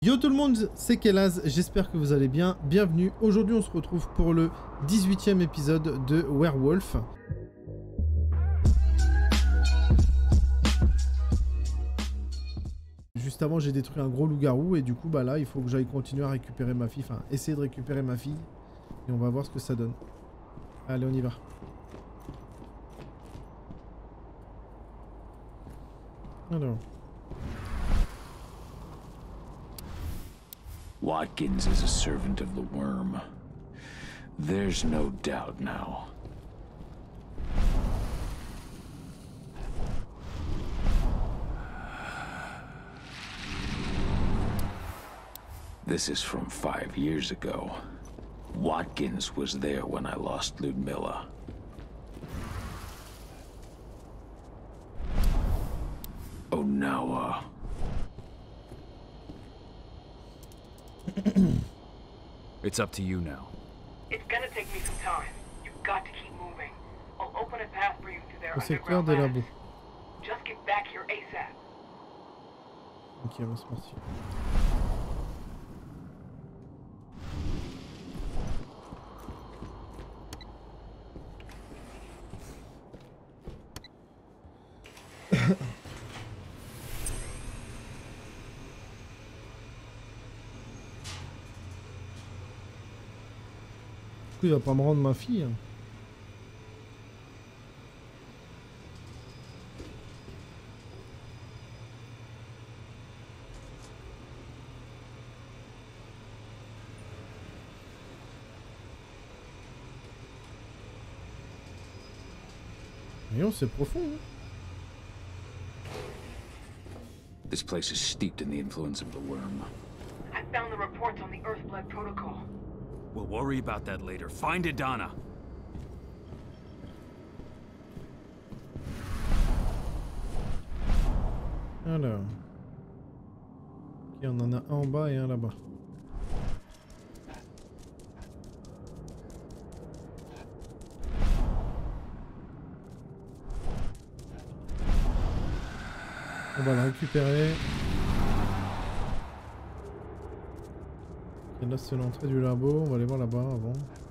Yo tout le monde, c'est Kelaz, j'espère que vous allez bien, bienvenue. Aujourd'hui on se retrouve pour le 18e épisode de Werewolf. Juste avant j'ai détruit un gros loup-garou et du coup bah là il faut que j'aille continuer à récupérer ma fille, enfin essayer de récupérer ma fille. Et on va voir ce que ça donne. Allez on y va. Alors... Watkins is a servant of the worm. There's no doubt now. This is from 5 years ago. Watkins was there when I lost Ludmilla. Onawa. It's up to you now. It's gonna take me some time. You've got to keep moving. I'll open a path for you to their Au secteur underground des labs. labos. Just get back here ASAP. Ok, on va se partir. Il va pas me rendre ma fille. Voyons, c'est profond. Hein. This place is steeped in the influence of the worm. I found the reports on the Earthblood Protocol. We'll worry about that later. Find Idana. Alors. Ok, on en a un en bas et un là-bas. On va le récupérer. Et là c'est l'entrée du labo, on va aller voir là-bas avant.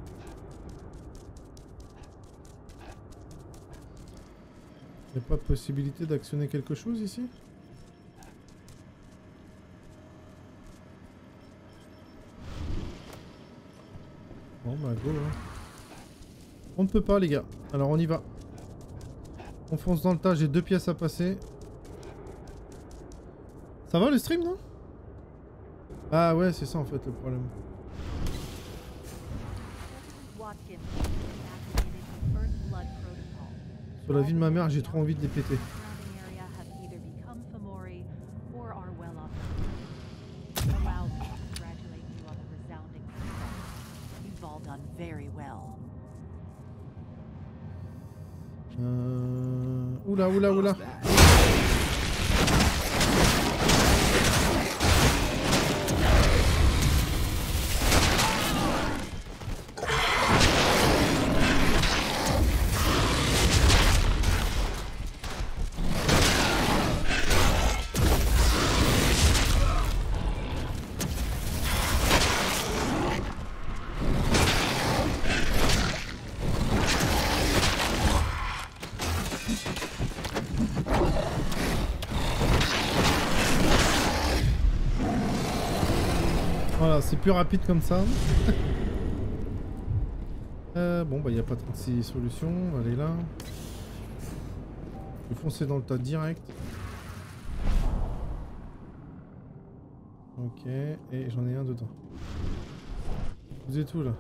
Il n'y a pas de possibilité d'actionner quelque chose ici? Bon bah go hein. On ne peut pas les gars, alors on y va. On fonce dans le tas, j'ai 2 pièces à passer. Ça va le stream non? Ah ouais, c'est ça en fait le problème. Sur la vie de ma mère, j'ai trop envie de les péter. Oula, oula, oula. Voilà, c'est plus rapide comme ça. Bon, bah, il n'y a pas 36 solutions. On va aller là. Je vais foncer dans le tas direct. Ok, et j'en ai un dedans. Vous êtes où là?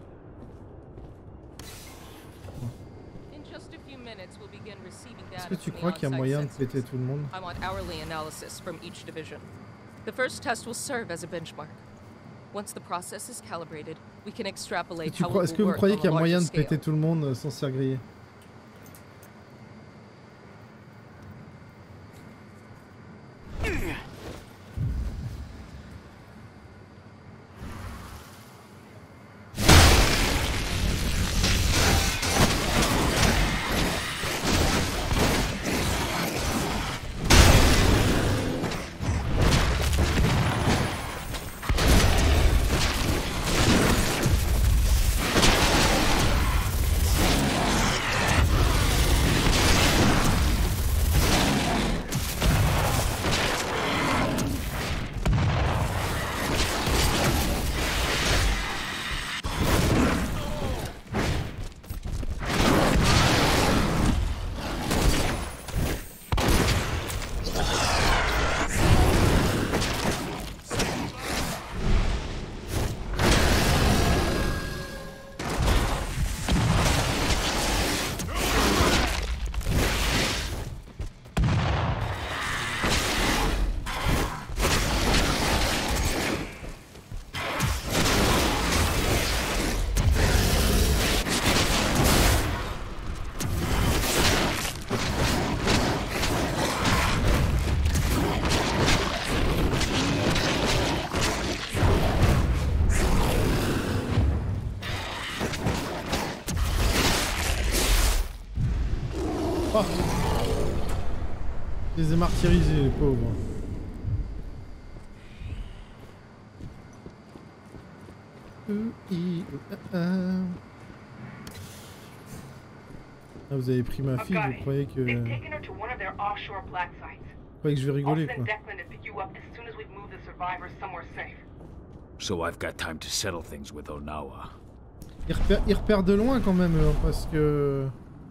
Est-ce que tu crois qu'il y a moyen de péter tout le monde? Est-ce que vous croyez qu'il y a moyen de péter tout le monde sans se faire griller? Oh. Je les ai martyrisés, les pauvres. Ah, vous avez pris ma fille, vous croyez que... They've taken her to one of their offshore black sites. Vous croyez que je vais I'll rigoler, send quoi. Declan to pick you up as soon as we've moved the survivors somewhere safe. So I've got time to settle things with Onawa. Ils repèrent de loin quand même, parce que...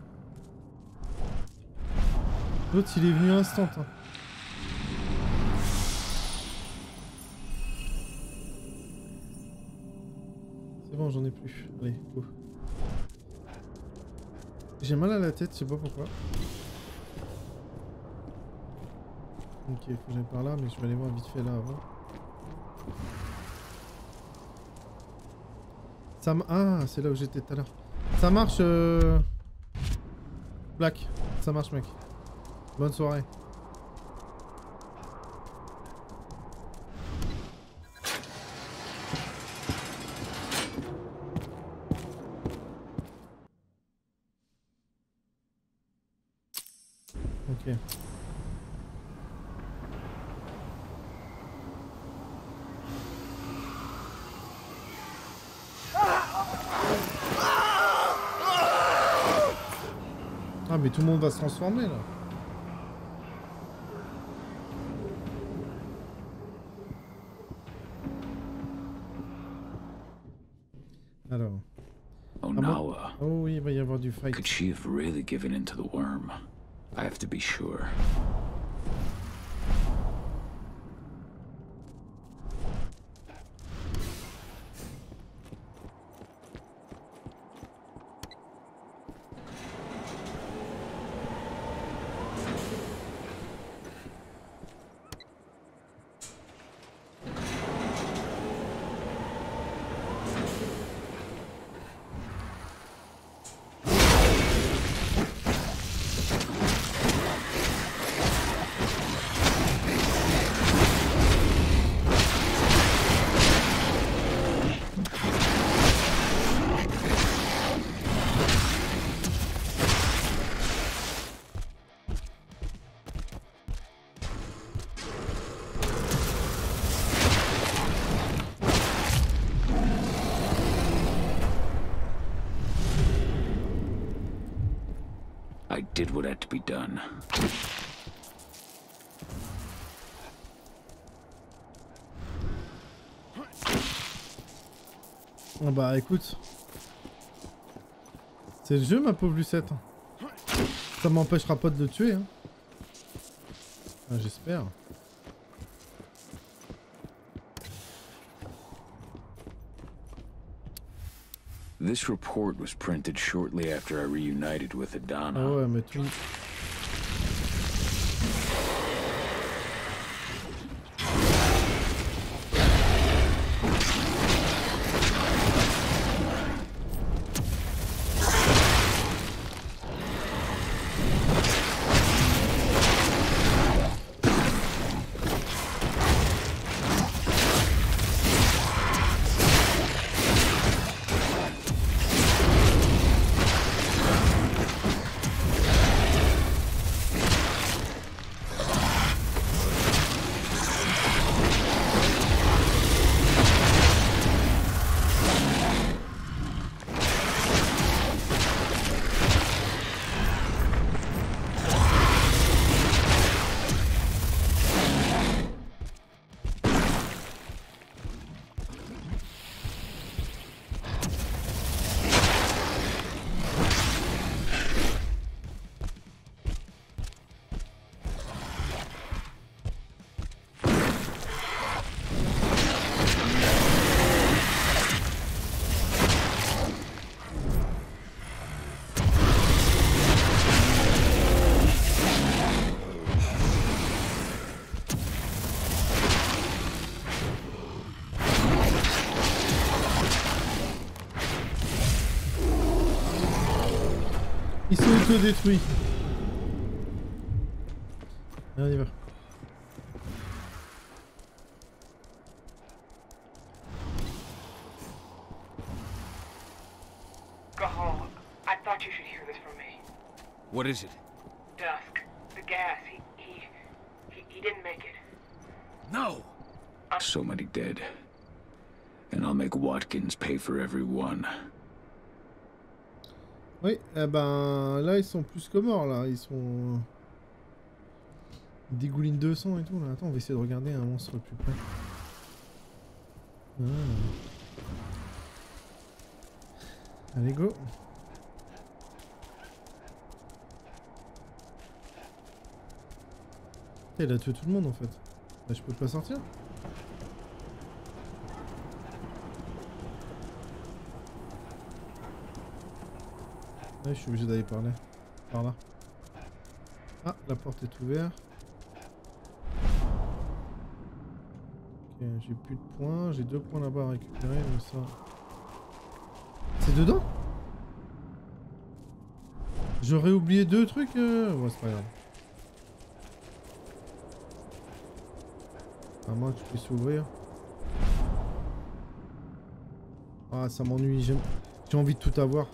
L'autre, il est venu instant. Hein. C'est bon, j'en ai plus. Allez, go. J'ai mal à la tête, je sais pas pourquoi. Ok, faut que j'aille par là, mais je vais aller voir vite fait là avant. Ah, c'est là où j'étais tout à l'heure. Ça marche, Black. Ça marche, mec. Bonne soirée. Ok. Ah mais tout le monde va se transformer là. Alors. Onawa. Oh oui, il va y avoir du fight. Could she have really given in to the worm? I have to be sure. I did what had to be done. Ah bah écoute. C'est le jeu ma pauvre Lucette. Ça m'empêchera pas de le tuer hein. Ah, j'espère. This report was printed shortly after I reunited with Adana. Ah ouais mais tout... Il s'est auto-détruit. Allez, on y va. Gahal, I thought you should hear this from me. What is it? gas. He didn't make it. No! So many dead. And I'll make Watkins pay for every one. Oui, eh ben là ils sont plus que morts là, ils sont... Ils dégoulinent de sang et tout là. Attends, on va essayer de regarder un monstre plus près. Ah. Allez go. Il a tué tout le monde en fait. Là je peux pas sortir. Ouais, je suis obligé d'aller par là. Ah, la porte est ouverte. Ok, j'ai plus de points. J'ai 2 points là-bas à récupérer, mais ça... C'est dedans? J'aurais oublié 2 trucs Ouais, c'est pas grave. À moins que je puisse ouvrir. Ah, ça m'ennuie. J'ai envie de tout avoir.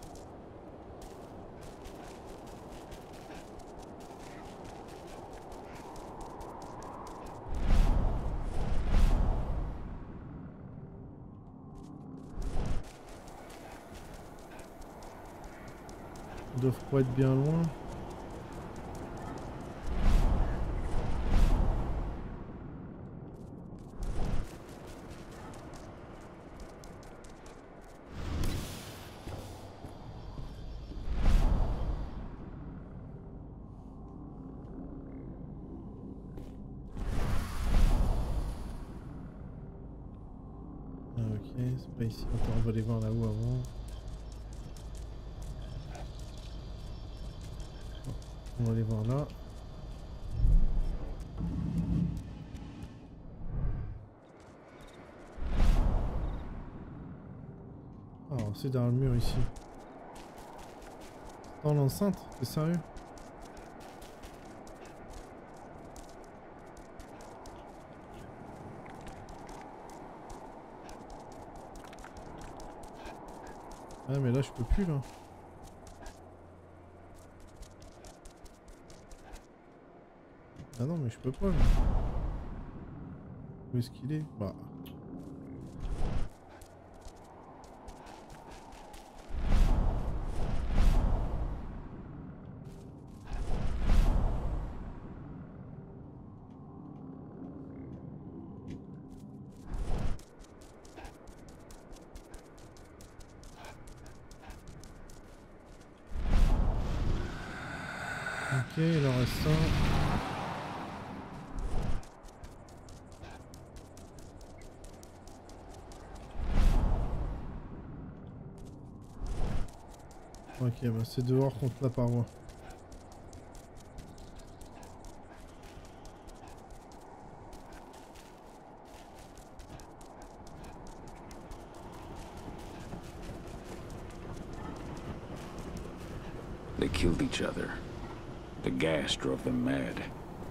Ils doivent pas être bien loin. Ah, ok, c'est pas ici. Attends, on va aller voir là-haut avant. On va aller voir là. Ah, c'est derrière le mur ici. Dans l'enceinte, t'es sérieux? Ah mais là je peux plus là. Ah non mais je peux pas là. Où est-ce qu'il est? Bah. Ok, il en reste un. Ok, bah c'est dehors contre la paroi. They killed each other. The gas drove them mad.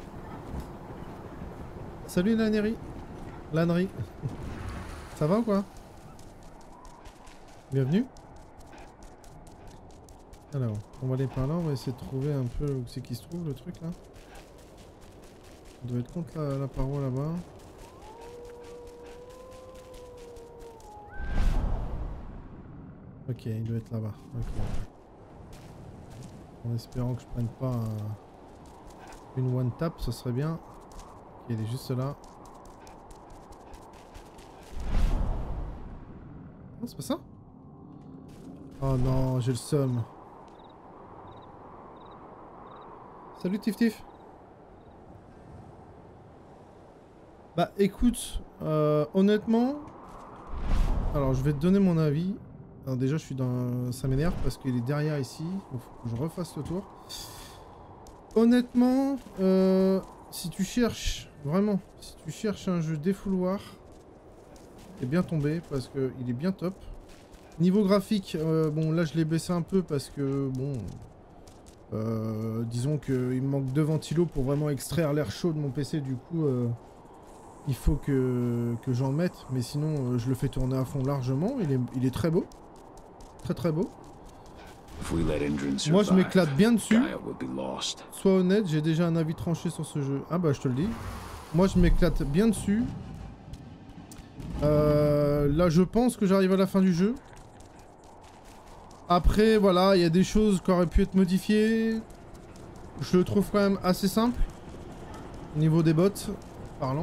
Salut Lannery. Lannery. Ça va ou quoi? Bienvenue. Alors, on va aller par là, on va essayer de trouver un peu où c'est qu'il se trouve le truc là. On doit être contre la paroi là-bas. Ok, il doit être là-bas. Ok. En espérant que je prenne pas une one tap, ce serait bien. Ok, il est juste là. Non, c'est pas ça? Oh non, j'ai le seum. Salut Tif Tif. Bah écoute, honnêtement, alors je vais te donner mon avis. Alors déjà je suis dans... Ça m'énerve parce qu'il est derrière ici, donc faut que je refasse le tour. Honnêtement, si tu cherches, vraiment, si tu cherches un jeu défouloir, t'es bien tombé parce qu'il est bien top. Niveau graphique, bon là je l'ai baissé un peu parce que bon... disons qu'il me manque 2 ventilos pour vraiment extraire l'air chaud de mon PC, du coup il faut que j'en mette, mais sinon je le fais tourner à fond largement, il est très beau, très beau. If we let Endron Moi, je survive, m'éclate bien dessus. Gaia will be lost. Sois honnête, j'ai déjà un avis tranché sur ce jeu. Ah bah, je te le dis. Moi, je m'éclate bien dessus. Là, je pense que j'arrive à la fin du jeu. Après, voilà, il y a des choses qui auraient pu être modifiées. Je le trouve quand même assez simple. Au niveau des bots, parlant.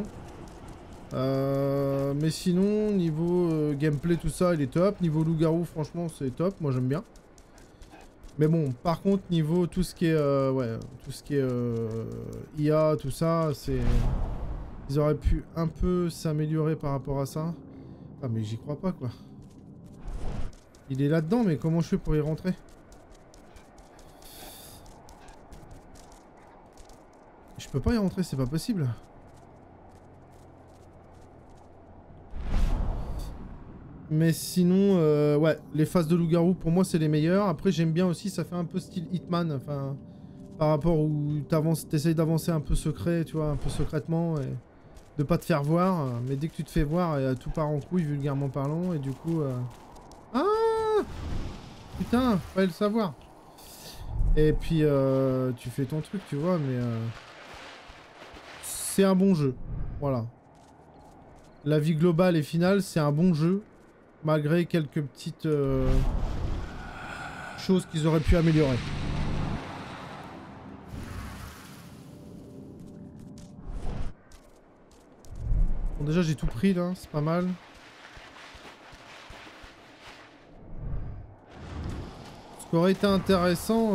Mais sinon, niveau gameplay, tout ça, il est top. Niveau loup-garou, franchement, c'est top. Moi, j'aime bien. Mais bon, par contre, niveau tout ce qui est, ouais, tout ce qui est IA, tout ça, c'est... Ils auraient pu un peu s'améliorer par rapport à ça. Ah, mais j'y crois pas, quoi. Il est là-dedans, mais comment je fais pour y rentrer? Je peux pas y rentrer, c'est pas possible. Mais sinon, ouais, les phases de loup-garou, pour moi, c'est les meilleures. Après, j'aime bien aussi, ça fait un peu style Hitman, enfin... Par rapport où t'essayes d'avancer un peu secret, tu vois, un peu secrètement, et de pas te faire voir. Mais dès que tu te fais voir, tout part en couille, vulgairement parlant, et du coup... Ah! Putain, fallait le savoir. Et puis, tu fais ton truc, tu vois, mais... C'est un bon jeu, voilà. La vie globale et finale, c'est un bon jeu. Malgré quelques petites choses qu'ils auraient pu améliorer. Bon, déjà j'ai tout pris là, c'est pas mal. Ce qui aurait été intéressant...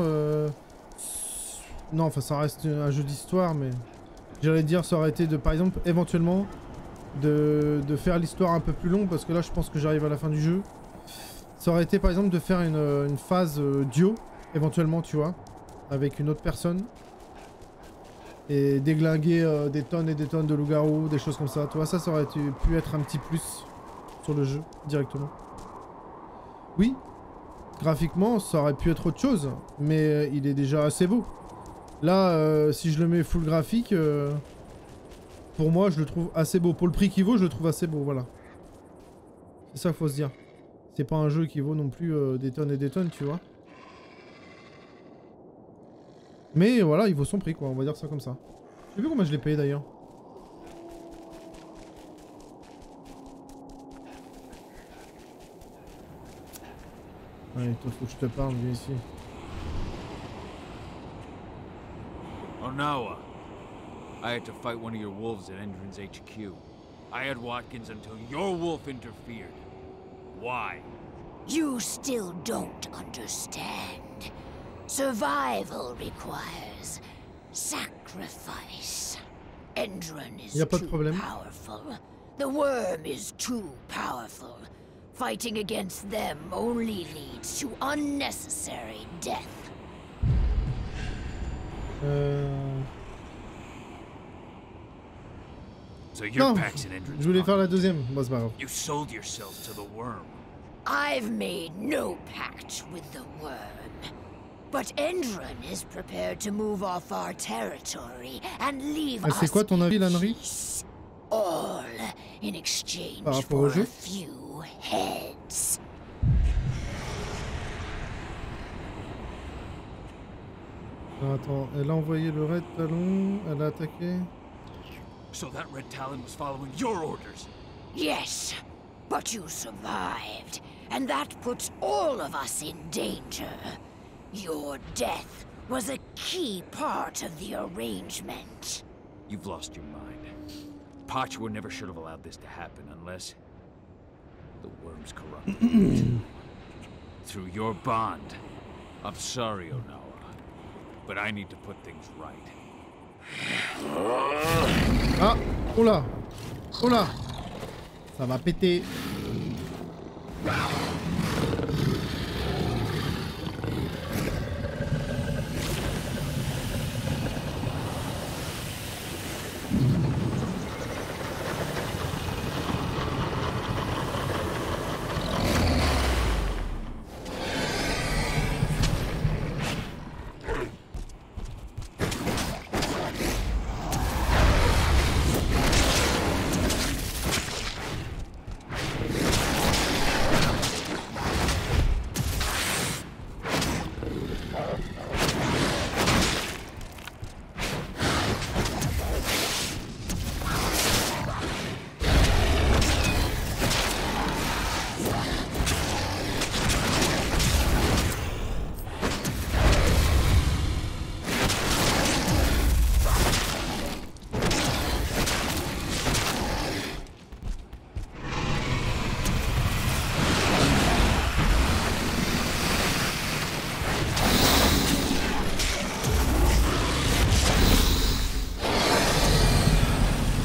Non, enfin ça reste un jeu d'histoire, mais... J'allais dire ça aurait été de, par exemple, éventuellement... De faire l'histoire un peu plus longue, parce que là je pense que j'arrive à la fin du jeu. Ça aurait été par exemple de faire une phase duo, éventuellement, tu vois, avec une autre personne. Et déglinguer des tonnes et des tonnes de loups-garous, des choses comme ça. Tu vois, ça aurait pu être un petit plus sur le jeu, directement. Oui, graphiquement, ça aurait pu être autre chose, mais il est déjà assez beau. Là, si je le mets full graphique... Pour moi, je le trouve assez beau. Pour le prix qu'il vaut, je le trouve assez beau, voilà. C'est ça qu'il faut se dire. C'est pas un jeu qui vaut non plus des tonnes et des tonnes, tu vois. Mais voilà, il vaut son prix, quoi. On va dire ça comme ça. Je sais plus combien je l'ai payé, d'ailleurs. Allez, toi, faut que je te parle, viens ici. Onawa. I had to fight one of your wolves at Endron's HQ. I had Watkins until your wolf interfered. Why? You still don't understand. Survival requires sacrifice. Endron is too powerful. The worm is too powerful. Fighting against them only leads to unnecessary death. So your pack's in Endron's. Je voulais faire la deuxième. Bon, c'est pas grave. You sold yourselves to the worm. I've made no pact with the worm. But Endron is prepared to move off our territory and leave us c'est quoi ton avis, in Lannery? peace. All in exchange Par rapport au for jeu? a few heads. Attends, elle a envoyé le Red Talon, elle a attaqué. So that Red Talon was following your orders. Yes, but you survived, and that puts all of us in danger. Your death was a key part of the arrangement. You've lost your mind. Pachwa never should have allowed this to happen unless the worm's corrupted. Through your bond. I'm sorry, Onawa, but I need to put things right. Ah, oh là, oh là, ça va péter.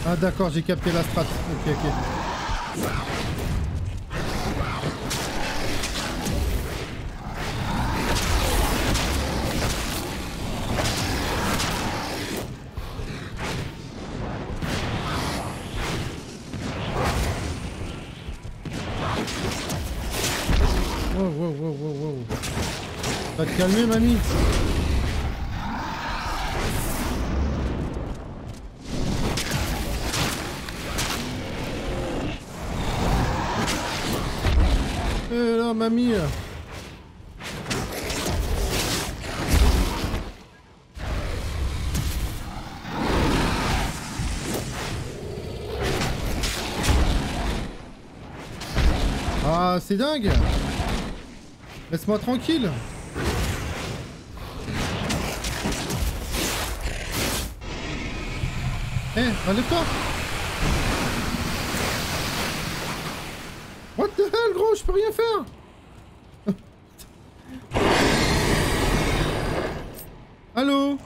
Ah d'accord, j'ai capté la strat. Ok, ok. Wow, wow, wow, wow, wow. Va te calmer, mamie. Eh là, mamie. Ah, c'est dingue. Laisse-moi tranquille. Eh, relève-toi. What the hell, gros, je peux rien faire. Allô?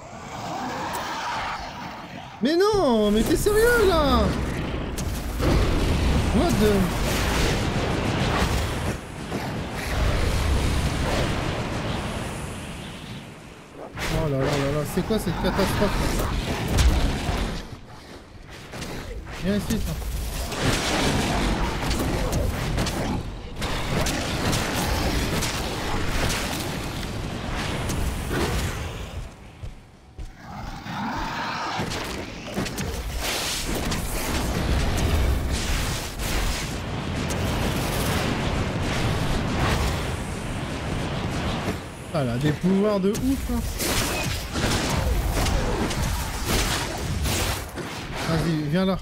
Mais non, mais t'es sérieux là? What the... Oh là là là là, c'est quoi cette catastrophe? Viens ici, toi. Ah, elle a des pouvoirs de ouf, hein. Vas-y, viens là.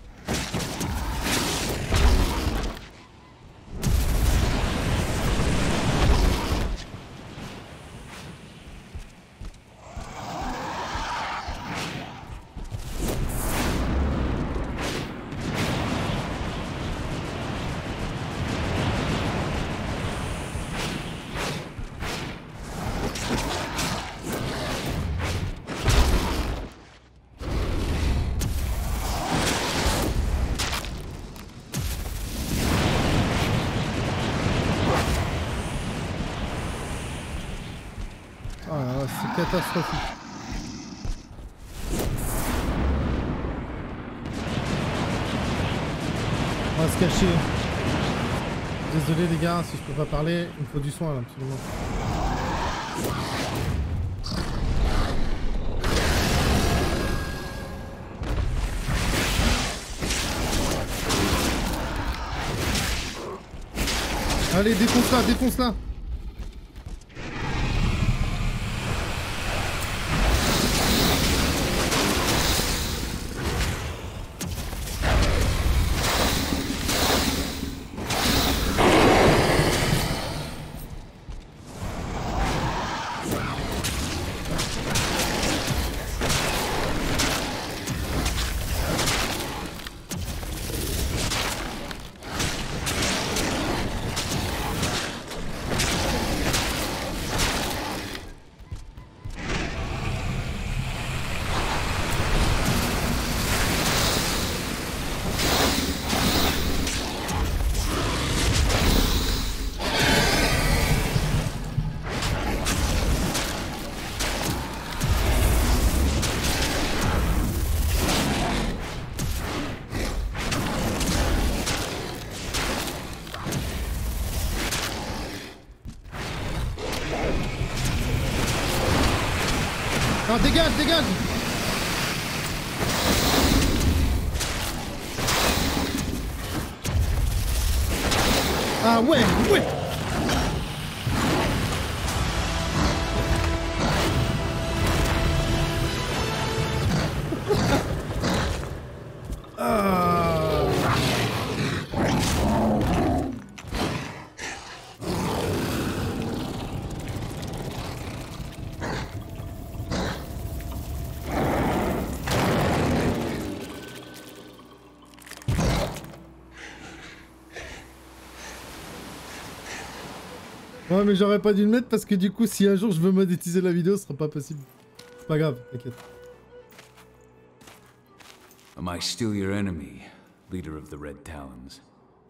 Ah, c'est catastrophique. On va se cacher. Désolé les gars, si je peux pas parler, il me faut du soin là, absolument. Allez, défonce-la, défonce-la. Non, dégage, dégage. Ah ouais, ouais. Ah. Ouais, mais j'aurais pas dû le mettre parce que du coup, si un jour je veux monétiser la vidéo, ce sera pas possible. C'est pas grave, t'inquiète. Am I still your enemy, leader of the Red Talons?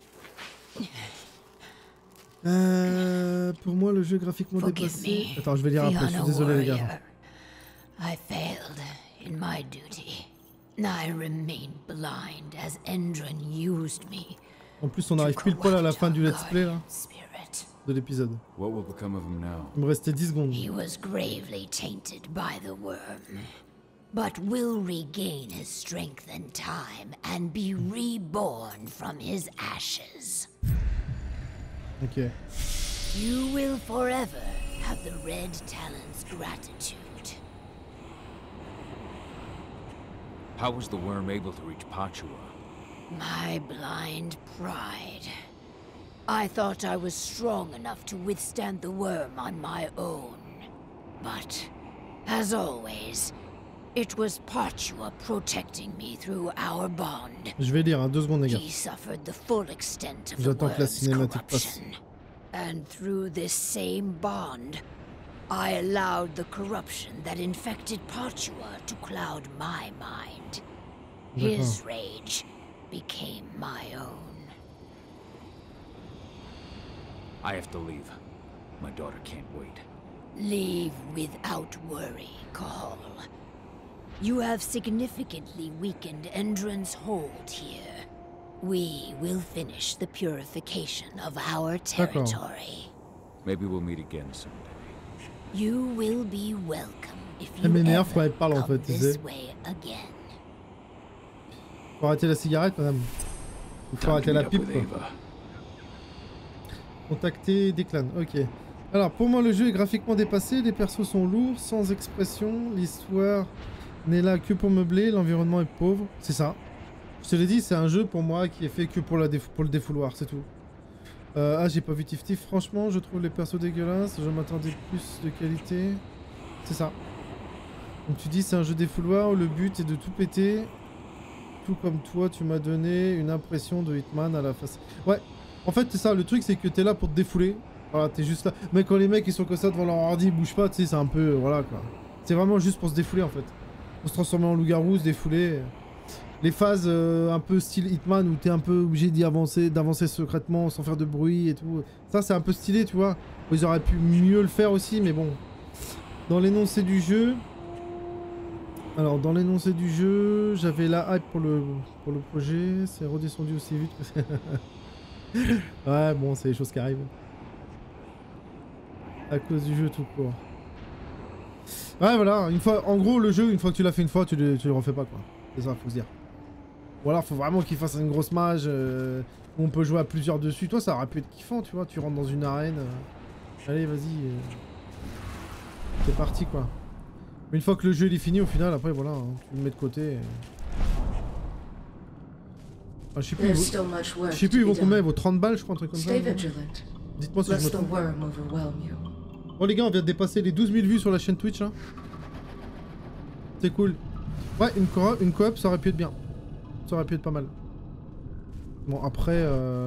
Pour moi, le jeu graphiquement dépassé... Attends, je vais lire après, je suis désolé les gars. I failed in my duty. I remained blind as Endron used me. En plus, on arrive pile poil à la fin du let's play là, de l'épisode. What will become of him now? Il me restait 10 secondes. He was gravely tainted by the worm, but will regain his strength and time and be reborn from his ashes. Ok. You will forever have the Red Talon's gratitude. How was the worm able to reach Pachua? My blind pride. I thought I was strong enough to withstand the worm on my own. But, as always, it was Pachua protecting me through our bond. Je vais lire, hein, 2 secondes les gars. He suffered the full extent of the J'attends que la worm's cinématique passe. corruption. And through this same bond, I allowed the corruption that infected Pachua to cloud my mind. His rage became my own. I have to leave. My daughter can't wait. Leave without worry, Cahal. You have significantly weakened Endron's hold here. We will finish the purification of our territory. Maybe we'll meet again someday. You will be welcome if Elle you m'énerve quand elle ever parle en come fait, tu this sais. way again. Faut arrêter la cigarette, madame. Il faut arrêter la pipe, quoi. Contacter Declan, ok. Alors, pour moi, le jeu est graphiquement dépassé, les persos sont lourds, sans expression, l'histoire n'est là que pour meubler, l'environnement est pauvre. C'est ça. Je te l'ai dit, c'est un jeu pour moi qui est fait que pour le défouloir, c'est tout. Ah, j'ai pas vu Tif Tif. Franchement, je trouve les persos dégueulasses, je m'attendais plus de qualité. C'est ça. Donc tu dis, c'est un jeu défouloir où le but est de tout péter. Tout comme toi, tu m'as donné une impression de Hitman à la face. Ouais, en fait, c'est ça, le truc, c'est que t'es là pour te défouler. Voilà, t'es juste là. Mais quand les mecs, ils sont comme ça devant leur ordi, ils bougent pas, tu sais, c'est un peu... Voilà, quoi. C'est vraiment juste pour se défouler, en fait. Pour se transformer en loup-garou, se défouler. Les phases un peu style Hitman, où t'es un peu obligé d'avancer secrètement, sans faire de bruit et tout. Ça, c'est un peu stylé, tu vois. Ils auraient pu mieux le faire aussi, mais bon. Dans l'énoncé du jeu... Alors, dans l'énoncé du jeu, j'avais la hype pour le projet. C'est redescendu aussi vite que ouais, bon, c'est les choses qui arrivent. À cause du jeu tout court. Ouais, voilà. Une fois, en gros, le jeu, une fois que tu l'as fait une fois, tu le refais pas, quoi. C'est ça, faut se dire. Ou alors, faut vraiment qu'il fasse une grosse mage où on peut jouer à plusieurs dessus. Toi, ça aurait pu être kiffant, tu vois. Tu rentres dans une arène. Allez, vas-y. C'est parti, quoi. Une fois que le jeu il est fini, au final, après voilà, hein, tu le mets de côté. Ah, je sais plus, ils vont combien? Ils vont 30 balles, je crois, un truc comme ça. Dites-moi si je me trompe. Bon, les gars, on vient de dépasser les 12 000 vues sur la chaîne Twitch. Hein. C'est cool. Ouais, une coop, ça aurait pu être bien. Ça aurait pu être pas mal. Bon, après,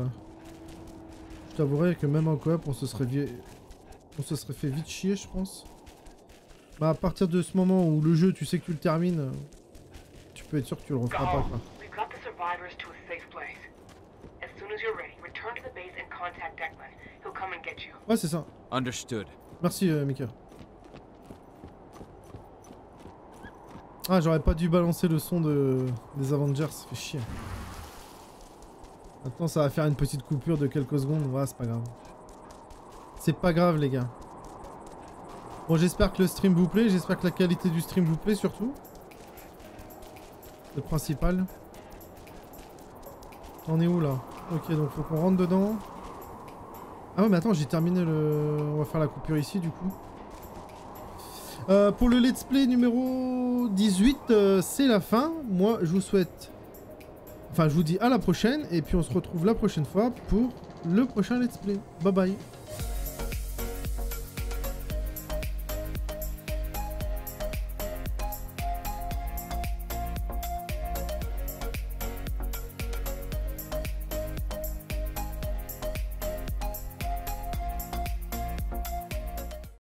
je t'avouerai que même en coop, on se serait fait vite chier, je pense. Bah à partir de ce moment où le jeu, tu sais que tu le termines, tu peux être sûr que tu le referas pas, quoi. Ouais, c'est ça. Understood. Merci, Mika. Ah, j'aurais pas dû balancer le son des Avengers, ça fait chier. Maintenant, ça va faire une petite coupure de quelques secondes. Ouais, c'est pas grave. C'est pas grave, les gars. Bon, j'espère que le stream vous plaît, j'espère que la qualité du stream vous plaît surtout. Le principal. On est où là? Ok, donc faut qu'on rentre dedans. Ah ouais, mais attends, j'ai terminé le... On va faire la coupure ici du coup. Pour le let's play numéro 18, c'est la fin. Moi, je vous souhaite... Enfin, je vous dis à la prochaine, et puis on se retrouve la prochaine fois pour le prochain let's play. Bye bye.